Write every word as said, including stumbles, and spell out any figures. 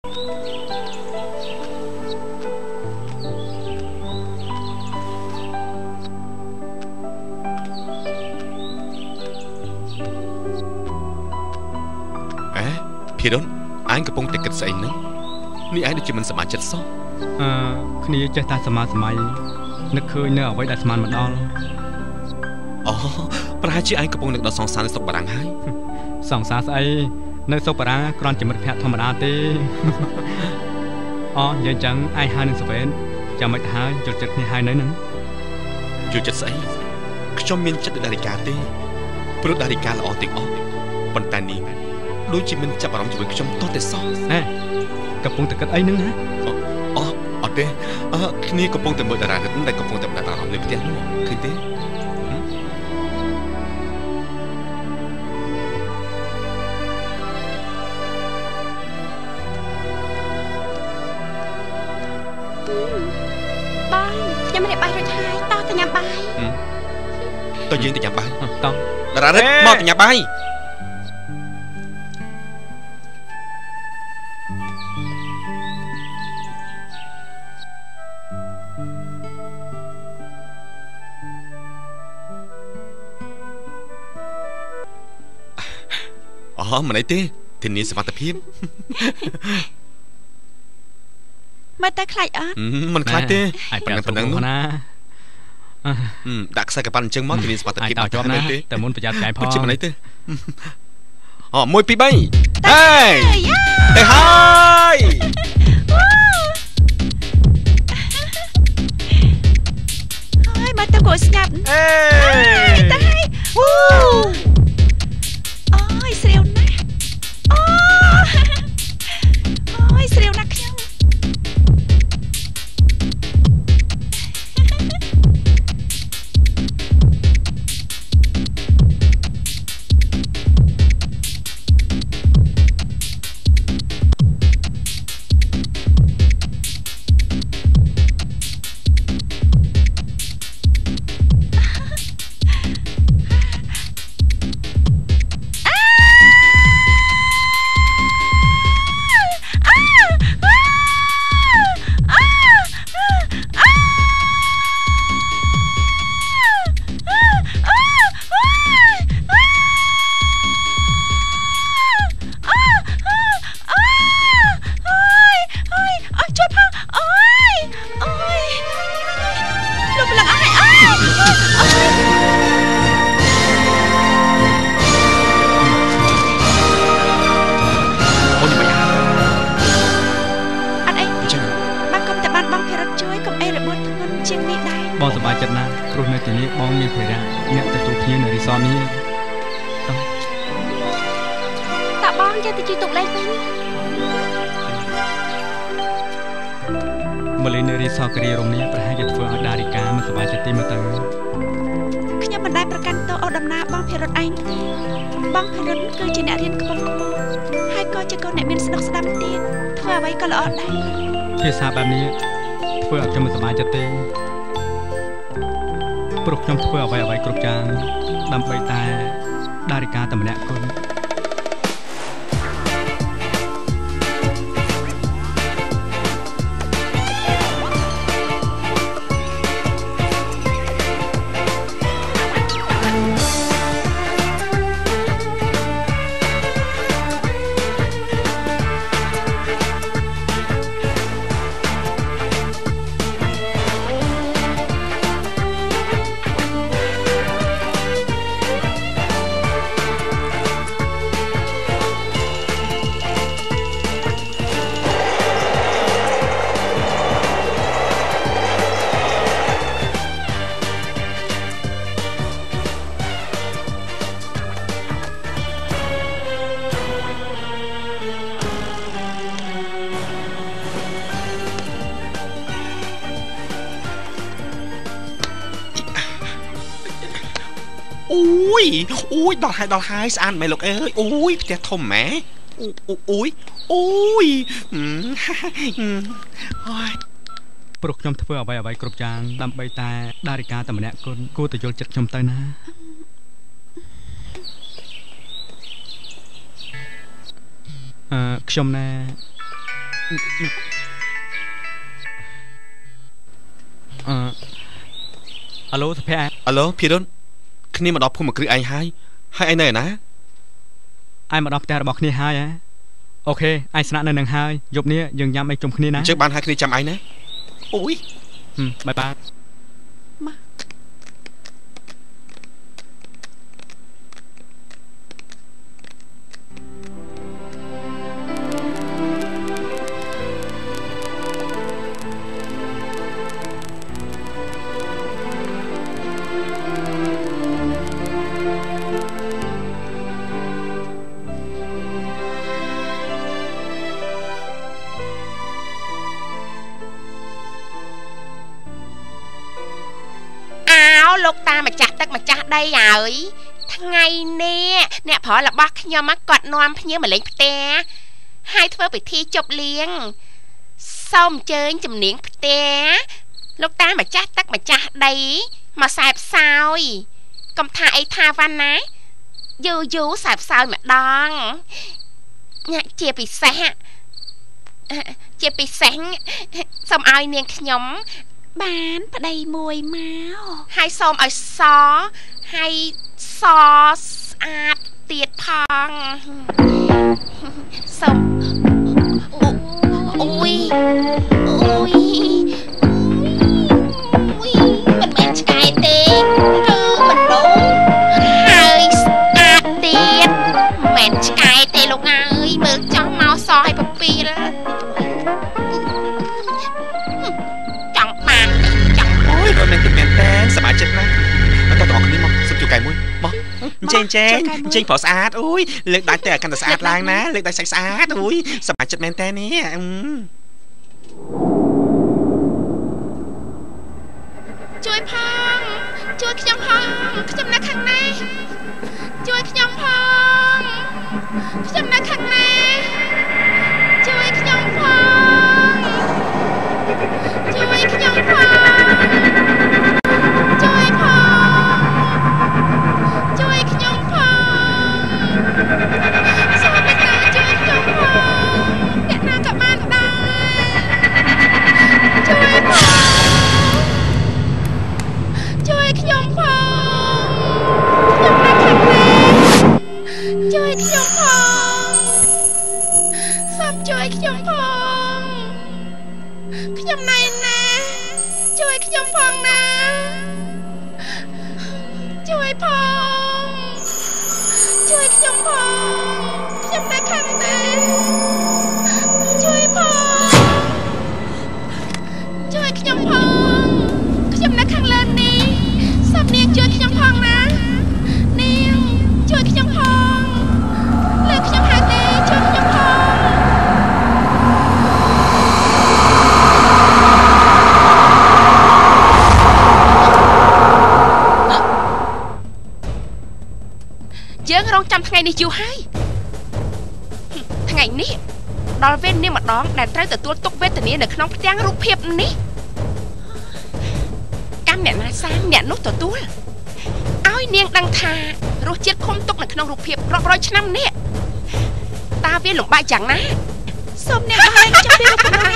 พี่ดนanhកំពុងតែគិតស្អីហ្នឹងនេះឯងដូចជាមិនសប្បាយចិត្តសោះអឺគ្នាចេះតែសមាសម័យនឹកឃើញនៅអ្វីដែលស្មានមិនដល់អូប្រហែលជាឯងកំពុងនឹកដល់សង្សារនៅស្រុកបារាំងហើយសង្សារស្អីនៅស្រុកបារាំងគ្រាន់ជាមិត្តភក្តិធម្មតាទេអូនិយាយចឹងឯងហើយនឹងសវែនចាំមិនទៅហើយជល់ចិត្តគ្នាហើយនៅហ្នឹងជល់ចិត្តស្អីខ្ញុំមានចិត្តដល់ដារីកាទេព្រោះដារីកាល្អទាំងអស់ប៉ុន្តែនេះដូចជាមិនចាប់អារម្មណ៍ជាមួយខ្ញុំតោះតែសោះហេកំពុងតែគិតអីហ្នឹងហ៎អូអត់ទេអឺគ្នាកំពុងតែមើលតារារឹកដែលកំពុងតែដាក់អារម្មណ៍លើផ្ទះនោះឃើញទេបងខ្ញុំមិនได้បាយរួចហើយតោះទៅញ៉ាំបាយតោះយើងទៅញ៉ាំបាយតោះតារារឹកមកទៅញ៉ាំបាយអូមិនអីទេធានាសុវត្ថិភាពមើលទៅខ្លាចអត់មិនខ្លាចទេប៉ុណ្ណឹងប៉ុណ្ណឹងនោះណាដាក់ខ្សែកប៉ាល់អញ្ចឹងមកធានាសុវត្ថិភាពអត់ជាប់ណាតែមុនប្រយ័ត្នកាយផងជាមិនអីទេអូមួយពីរបីហេទៅហើយហើយមកទៅគួរស្ងាត់អេទៅហើយអូអូយស្រាវណាស់អូអូយស្រាវណាស់ខ្ញុំបងសប្បាយចិត្តណាស់ព្រោះនៅទីនេះបងមានភារៈអ្នកទទួលភ្ញៀវនៅរីសតនេះតោះតើបងយកទៅជួយទុកលេខវិញមកលេងនៅរីសតគ្រារមនេះប្រហែលជាធ្វើឲ្យដារីកាមិនសប្បាយចិត្តទេមើលទៅខ្ញុំមិនដែលប្រកាន់តោអូដំណើរបងភិរិតឯងទេបងភិរិតគឺជាអ្នករៀនខ្ពង់ខ្ពស់ហើយក៏ជាកូនអ្នកមានស្នុកស្ដាំទៀតធ្វើអ្វីក៏ល្អដែរភាសាបែបនេះធ្វើឲ្យខ្ញុំមិនសប្បាយចិត្តទេព្រោះខ្ញុំធ្វើអ្វីអ្វីគ្រប់យ៉ាងដើម្បីតែដារីកាតែម្នាក់គត់អូយអូយដល់ហើយដល់ហើយស្អាតមែនលោកអើយអូយផ្ទះធំម៉ែអូយអូយអូយព្រោះខ្ញុំធ្វើអ្វីអ្វីគ្រប់យ៉ាងដើម្បីតែដារីកាតែម្នាក់គត់គួរតែយល់ចិត្តខ្ញុំទៅណាអឺខ្ញុំណែអឺអាឡូសុភ័ក្រអាឡូភិរុនគ្នាមកដល់ភូមិមកគ្រឹះឯងហើយហើយឯងនៅឯណាឯងមកដល់ផ្ទះរបស់គ្នាហើយហ៎អូខេឯងស្នាក់នៅនឹងហើយយប់នេះយើងញ៉ាំអីជុំគ្នាណាអញ្ចឹងបានហើយគ្នាចាំឯងណាអូយហឹមបាយបាយមកលោកតាម្ចាស់ទឹកម្ចាស់ដីហើយថ្ងៃនេះអ្នកប្រុសរបស់ខ្ញុំមកគាត់នាំភ្ញៀវមកលេងផ្ទះហើយធ្វើពិធីជប់លៀងសូមអញ្ជើញជំនាញផ្ទះលោកតាម្ចាស់ទឹកម្ចាស់ដីមកសែបសោយកុំថាអីថាវ៉ាន់ណាយូយូសែបសោយម្ដងញ៉ាក់ជាពិសេសជាពិសេសសូមឲ្យនាងខ្ញុំបានប្តីមួយមកហើយសូមឲ្យសហើយសស្អាតទៀតផងសូមអូយអូយអូយមិនមែនឆ្កែទេគឺមនុស្សហើយស្អាតទៀតមិនមែនឆ្កែទេលោកអើយមើលចង់មកសឲ្យពពីលគាត់នឹងតែមែនតែសមាជិកណាមកតោះគ្នាមកសុំជួយកែមួយមកចេញចេញចេញប្រុសស្អាតអូយលើកដាច់ទៅឲ្យកាន់តែស្អាតឡើងណាលើកដាច់សាច់ស្អាតអូយសមាជិកមែនតែនេះជួយផងជួយខ្ញុំផងខ្ញុំនៅខាងណាជួយខ្ញុំផងខ្ញុំនៅខាងណាជួយខ្ញុំផងជួយខ្ញុំផងជួយផងជួយខ្ញុំផងសូមមេត្តាជួយខ្ញុំផងអ្នកណាក៏បានដែរជួយផងជួយខ្ញុំផងខ្ញុំនៅខាងណាជួយខ្ញុំផងសូមជួយខ្ញុំផងខ្ញុំណែណាជួយខ្ញុំផងណាជួយផងជួយខ្ញុំផងខ្ញុំនៅខាងណាជួយផងជួយខ្ញុំផងខ្ញុំនៅខាងលើនេះសូមនាងជួយខ្ញុំផងណានាងជួយខ្ញុំផងលើខ្ញុំហើយទេជួយខ្ញុំផងយើងរងចាំថ្ងៃនេះយូរហើយថ្ងៃនេះដល់វេននាងម្ដងដែលត្រូវទទួលទុកវេទនានៅក្នុងផ្ទាំងរូបភាពនេះកម្មអ្នកណាសាងអ្នកនោះទទួលឲ្យនាងដឹងថារសជាតិខុំទុកនៅក្នុងរូបភាពរាប់រយឆ្នាំនេះតើវាលំបាកយ៉ាងណាសូមអ្នកឲ្យចាំពីរូបភាព